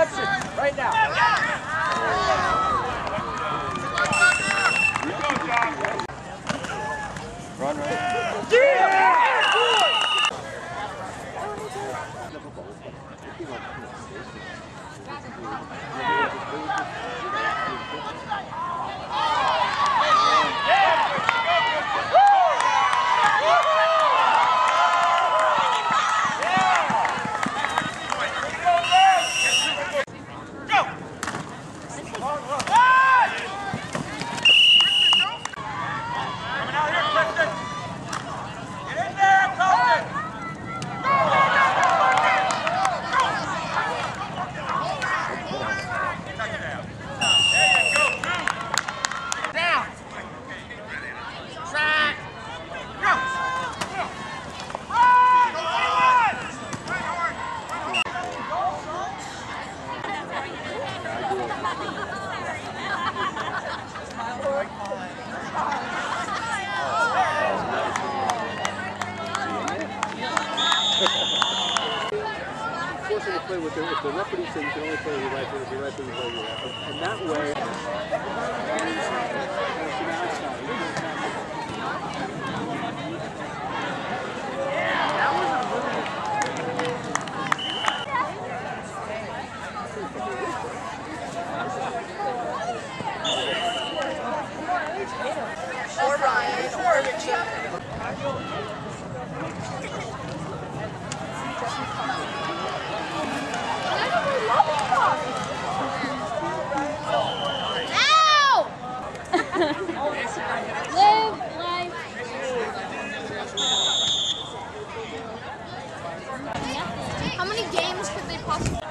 interception right now. Run, right? Yeah! Forcing to play with if the referee says you can only play with your right foot, if your right foot, you play with your left foot. And that way, or Ryan, or Richard. Live life. How many games could they possibly